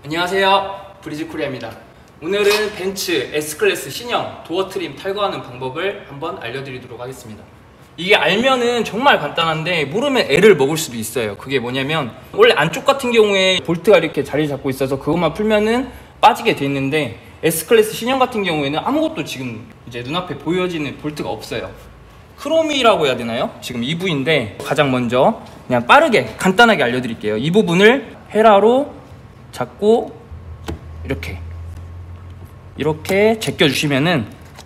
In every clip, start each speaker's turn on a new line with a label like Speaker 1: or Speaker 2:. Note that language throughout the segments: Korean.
Speaker 1: 안녕하세요, 브리즈코리아입니다. 오늘은 벤츠 S클래스 신형 도어 트림 탈거하는 방법을 한번 알려드리도록 하겠습니다. 이게 알면은 정말 간단한데 모르면 애를 먹을 수도 있어요. 그게 뭐냐면 원래 안쪽 같은 경우에 볼트가 이렇게 자리 잡고 있어서 그것만 풀면은 빠지게 돼 있는데 S클래스 신형 같은 경우에는 아무것도 지금 이제 눈앞에 보여지는 볼트가 없어요. 크롬이라고 해야 되나요? 지금 이 부위인데 가장 먼저 그냥 빠르게 간단하게 알려드릴게요. 이 부분을 헤라로 잡고 이렇게 제껴주시면은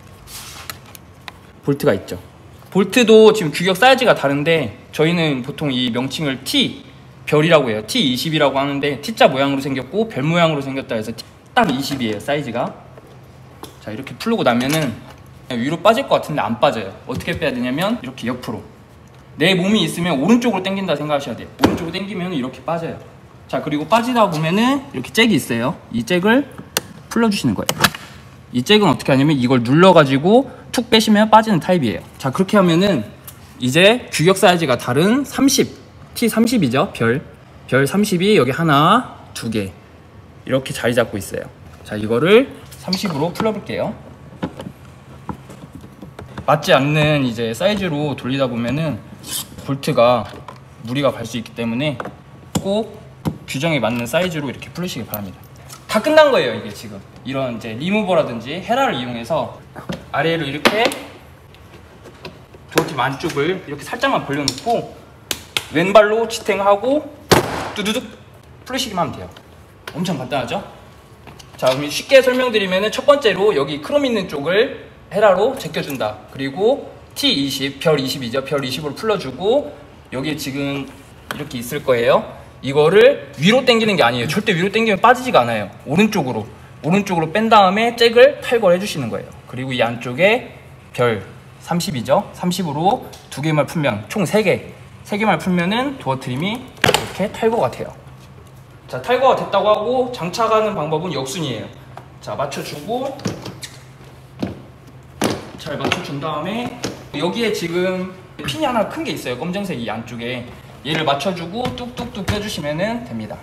Speaker 1: 볼트가 있죠. 볼트도 지금 규격 사이즈가 다른데 저희는 보통 이 명칭을 T 별이라고 해요. T20이라고 하는데 T자 모양으로 생겼고 별 모양으로 생겼다 해서 딱 20이에요, 사이즈가. 자, 이렇게 풀고 나면은 위로 빠질 것 같은데 안 빠져요. 어떻게 빼야 되냐면 이렇게 옆으로, 내 몸이 있으면 오른쪽으로 당긴다 생각하셔야 돼요. 오른쪽으로 당기면 이렇게 빠져요. 자, 그리고 빠지다 보면은 이렇게 잭이 있어요. 이 잭을 풀러주시는 거예요. 이 잭은 어떻게 하냐면 이걸 눌러가지고 툭 빼시면 빠지는 타입이에요. 자, 그렇게 하면은 이제 규격 사이즈가 다른 30, T30이죠. 별 30이 여기 하나, 두 개 이렇게 자리 잡고 있어요. 자, 이거를 30으로 풀어볼게요. 맞지 않는 이제 사이즈로 돌리다 보면은 볼트가 무리가 갈 수 있기 때문에 꼭 규정에 맞는 사이즈로 이렇게 풀으시기 바랍니다. 다 끝난 거예요. 이게 지금 이런 이제 리무버라든지 헤라를 이용해서 아래로 이렇게 도어팀 안쪽을 이렇게 살짝만 벌려놓고 왼발로 지탱하고 두두둑 풀으시기만 하면 돼요. 엄청 간단하죠? 자, 그럼 쉽게 설명드리면 첫 번째로 여기 크롬 있는 쪽을 헤라로 제껴준다. 그리고 T20, 별 20이죠. 별 20으로 풀러주고 여기 지금 이렇게 있을 거예요. 이거를 위로 당기는 게 아니에요. 절대 위로 당기면 빠지지가 않아요. 오른쪽으로 뺀 다음에 잭을 탈거를 해주시는 거예요. 그리고 이 안쪽에 별 30이죠. 30으로 두 개만 풀면 총 3개만 풀면은 도어 트림이 이렇게 탈거가 돼요. 자, 탈거가 됐다고 하고 장착하는 방법은 역순이에요. 자, 맞춰주고 잘 맞춰준 다음에 여기에 지금 핀이 하나 큰 게 있어요. 검정색 이 안쪽에. 얘를 맞춰주고 뚝뚝뚝 껴주시면 됩니다.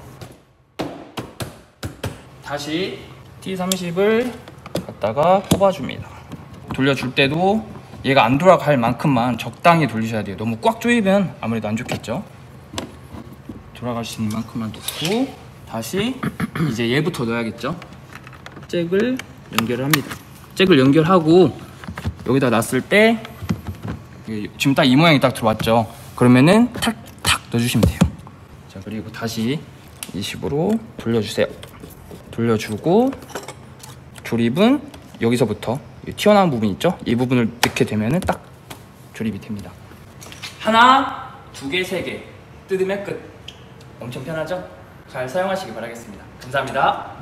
Speaker 1: 다시 T30을 갖다가 꼽아줍니다. 돌려줄 때도 얘가 안 돌아갈 만큼만 적당히 돌리셔야 돼요. 너무 꽉 조이면 아무래도 안 좋겠죠. 돌아갈 수 있는 만큼만 놓고 다시 이제 얘부터 넣어야겠죠. 잭을 연결을 합니다. 잭을 연결하고 여기다 놨을 때 지금 딱 이 모양이 딱 들어왔죠. 그러면은 탁 넣어주시면 돼요. 자, 그리고 다시 이 식으로 돌려주세요. 돌려주고 조립은 여기서부터 튀어나온 부분 있죠? 이 부분을 넣게 되면은 딱 조립이 됩니다. 하나, 두 개, 세 개 뜯으면 끝. 엄청 편하죠? 잘 사용하시기 바라겠습니다. 감사합니다.